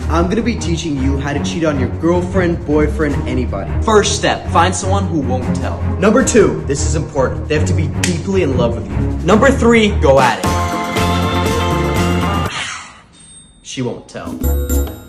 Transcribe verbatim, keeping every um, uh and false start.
I'm gonna be teaching you how to cheat on your girlfriend, boyfriend, anybody. First step, find someone who won't tell. Number two, this is important. They have to be deeply in love with you. Number three, go at it. She won't tell.